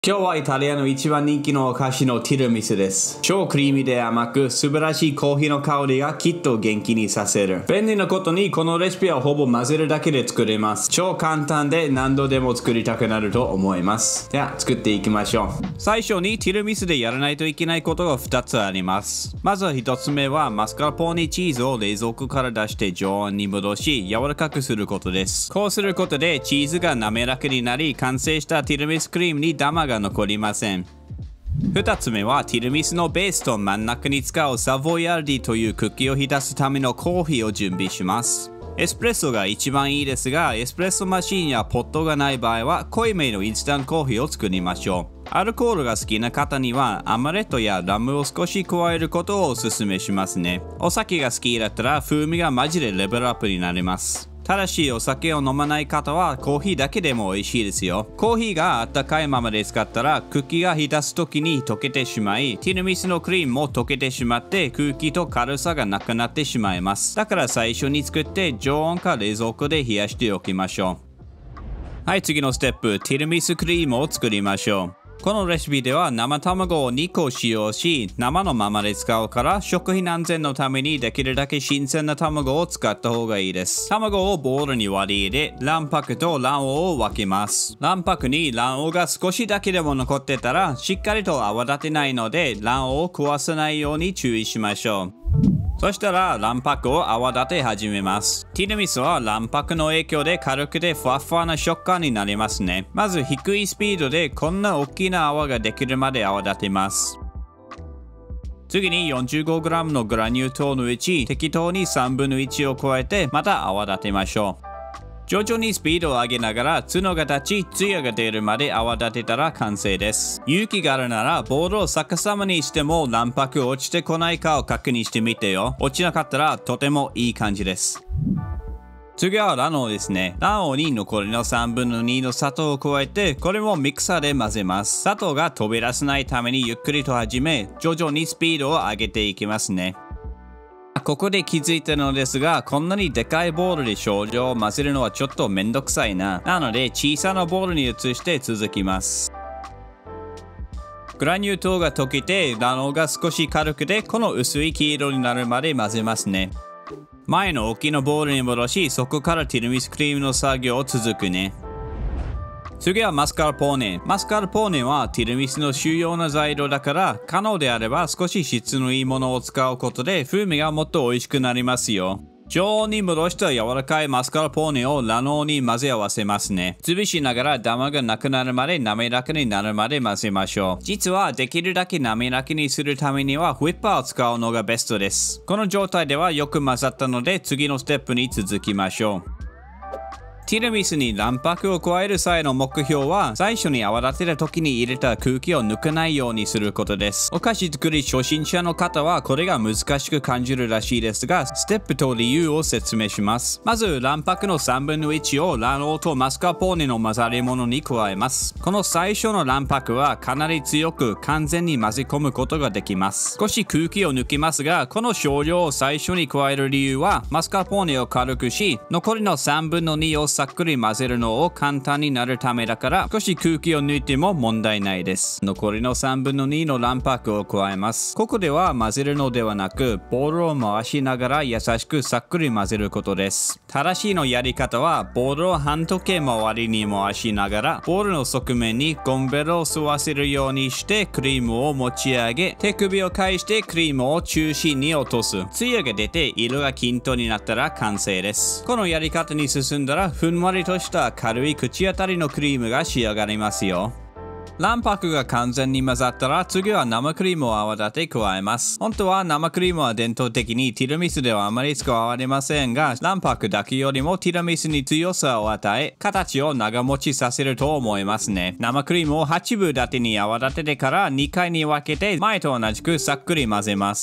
今日はイタリアの一番人気のお菓子のティラミスです。超クリーミーで甘く素晴らしいコーヒーの香りがきっと元気にさせる。便利なことにこのレシピはほぼ混ぜるだけで作れます。超簡単で何度でも作りたくなると思います。では作っていきましょう。最初にティラミスでやらないといけないことが2つあります。まず1つ目はマスカルポーネチーズを冷蔵庫から出して常温に戻し柔らかくすることです。こうすることでチーズが滑らかになり完成したティラミスクリームにダマが残りません。2つ目はティラミスのベースと真ん中に使うサヴォヤルディというクッキーを浸すためのコーヒーを準備します。エスプレッソが一番いいですが、エスプレッソマシンやポットがない場合は濃いめのインスタントコーヒーを作りましょう。アルコールが好きな方にはアマレットやラムを少し加えることをおすすめしますね。お酒が好きだったら風味がマジでレベルアップになります。ただしお酒を飲まない方はコーヒーだけでも美味しいですよ。コーヒーがあったかいままで使ったらクッキーが浸す時に溶けてしまい、ティラミスのクリームも溶けてしまって空気と軽さがなくなってしまいます。だから最初に作って常温か冷蔵庫で冷やしておきましょう。はい、次のステップ、ティラミスクリームを作りましょう。このレシピでは生卵を2個使用し、生のままで使うから食品安全のためにできるだけ新鮮な卵を使った方がいいです。卵をボウルに割り入れ、卵白と卵黄を分けます。卵白に卵黄が少しだけでも残ってたら、しっかりと泡立てないので卵黄を壊さないように注意しましょう。そしたら卵白を泡立て始めます。ティラミスは卵白の影響で軽くてふわふわな食感になりますね。まず低いスピードでこんな大きな泡ができるまで泡立てます。次に 45g のグラニュー糖のうち適当に3分の1を加えてまた泡立てましょう。徐々にスピードを上げながら角が立ちツヤが出るまで泡立てたら完成です。勇気があるならボールを逆さまにしても卵白落ちてこないかを確認してみてよ。落ちなかったらとてもいい感じです。次は卵黄ですね。卵黄に残りの3分の2の砂糖を加えてこれもミキサーで混ぜます。砂糖が飛び出さないためにゆっくりと始め徐々にスピードを上げていきますね。ここで気づいたのですが、こんなにでかいボウルで少量を混ぜるのはちょっとめんどくさいな。なので小さなボウルに移して続きます。グラニュー糖が溶けて卵黄が少し軽くてこの薄い黄色になるまで混ぜますね。前の大きなボウルに戻し、そこからティラミスクリームの作業を続くね。次はマスカルポーネ。マスカルポーネはティラミスの主要な材料だから可能であれば少し質のいいものを使うことで風味がもっと美味しくなりますよ。常温に戻した柔らかいマスカルポーネを卵黄に混ぜ合わせますね。潰しながらダマがなくなるまで滑らかになるまで混ぜましょう。実はできるだけ滑らかにするためにはホイッパーを使うのがベストです。この状態ではよく混ざったので次のステップに続きましょう。ティラミスに卵白を加える際の目標は最初に泡立てた時に入れた空気を抜かないようにすることです。お菓子作り初心者の方はこれが難しく感じるらしいですが、ステップと理由を説明します。まず卵白の3分の1を卵黄とマスカルポーネの混ざり物に加えます。この最初の卵白はかなり強く完全に混ぜ込むことができます。少し空気を抜きますが、この少量を最初に加える理由はマスカルポーネを軽くし残りの3分の2をさっくり混ぜるのを簡単になるためだから、少し空気を抜いても問題ないです。残りの3分の2の卵白を加えます。ここでは混ぜるのではなくボウルを回しながら優しくさっくり混ぜることです。正しいのやり方はボウルを半時計回りに回しながらボウルの側面にゴムベルを吸わせるようにしてクリームを持ち上げ、手首を返してクリームを中心に落とす。ツヤが出て色が均等になったら完成です。このやり方に進んだらふんわりとした軽い口当たりのクリームが仕上がりますよ。卵白が完全に混ざったら次は生クリームを泡立て加えます。本当は生クリームは伝統的にティラミスではあまり使われませんが、卵白だけよりもティラミスに強さを与え形を長持ちさせると思いますね。生クリームを8分立てに泡立ててから2回に分けて前と同じくさっくり混ぜます。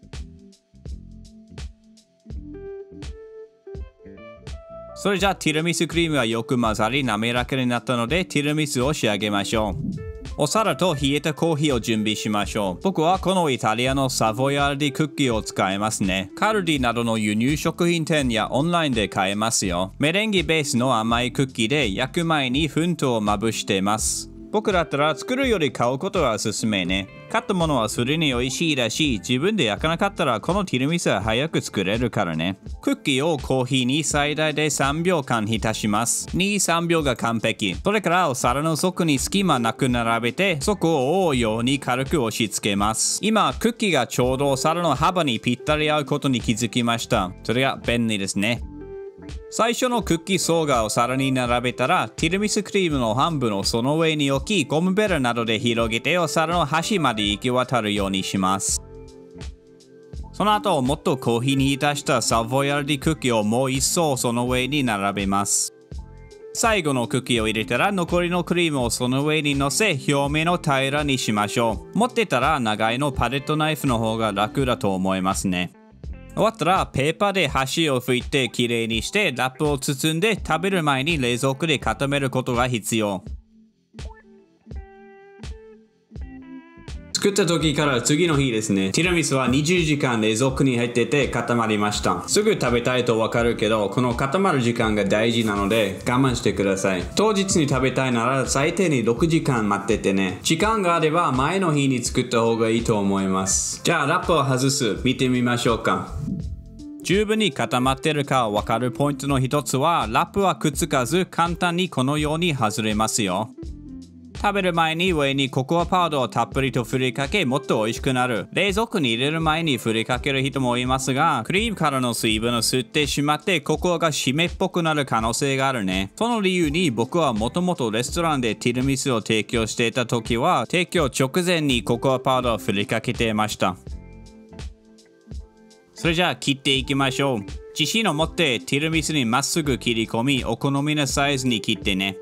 それじゃあティラミスクリームがよく混ざり滑らかになったのでティラミスを仕上げましょう。お皿と冷えたコーヒーを準備しましょう。僕はこのイタリアのサヴォヤルディクッキーを使いますね。カルディなどの輸入食品店やオンラインで買えますよ。メレンゲベースの甘いクッキーで焼く前に粉糖をまぶしています。 僕だったら作るより買うことがおすすめね。買ったものはそれに美味しいらしい。自分で焼かなかったらこのティラミスは早く作れるからね。クッキーをコーヒーに最大で3秒間浸します。2、3秒が完璧。それからお皿の底に隙間なく並べて、底を覆うように軽く押し付けます。今、クッキーがちょうどお皿の幅にぴったり合うことに気づきました。それが便利ですね。最初のクッキー層がお皿に並べたら、ティラミスクリームの半分をその上に置き、ゴムベルなどで広げてお皿の端まで行き渡るようにします。その後、もっとコーヒーに浸したサヴォヤルディクッキーをもう一層その上に並べます。最後のクッキーを入れたら残りのクリームをその上に乗せ表面を平らにしましょう。持ってたら長いのパレットナイフの方が楽だと思いますね。終わったらペーパーで端を拭いてきれいにしてラップを包んで食べる前に冷蔵庫で固めることが必要。作った時から次の日ですね。ティラミスは20時間冷蔵庫に入ってて固まりました。すぐ食べたいとわかるけど、この固まる時間が大事なので我慢してください。当日に食べたいなら最低に6時間待っててね。時間があれば前の日に作った方がいいと思います。じゃあラップを外す。見てみましょうか。十分に固まってるかわかるポイントの一つは、ラップはくっつかず簡単にこのように外れますよ。食べる前に上にココアパウダーをたっぷりと振りかけもっと美味しくなる。冷蔵庫に入れる前に振りかける人もいますが、クリームからの水分を吸ってしまってココアが湿っぽくなる可能性があるね。その理由に僕はもともとレストランでティラミスを提供していた時は、提供直前にココアパウダーを振りかけていました。それじゃあ切っていきましょう。自信を持ってティラミスにまっすぐ切り込み、お好みのサイズに切ってね。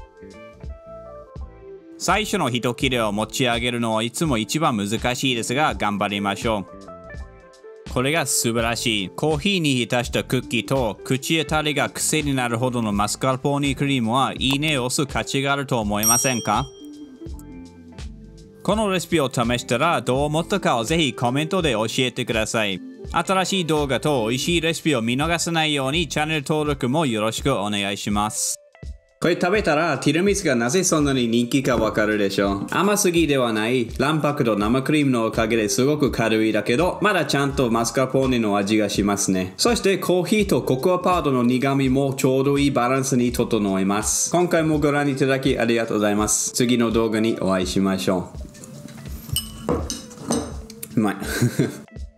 最初の一切れを持ち上げるのはいつも一番難しいですが、頑張りましょう。これが素晴らしい。コーヒーに浸したクッキーと口当たりが癖になるほどのマスカルポーネクリームはいいねを押す価値があると思いませんか？このレシピを試したらどう思ったかをぜひコメントで教えてください。新しい動画と美味しいレシピを見逃さないようにチャンネル登録もよろしくお願いします。これ食べたらティラミスがなぜそんなに人気かわかるでしょう。甘すぎではない。卵白と生クリームのおかげですごく軽いだけど、まだちゃんとマスカルポーネの味がしますね。そしてコーヒーとココアパウダーの苦味もちょうどいいバランスに整います。今回もご覧いただきありがとうございます。次の動画にお会いしましょう。うまい。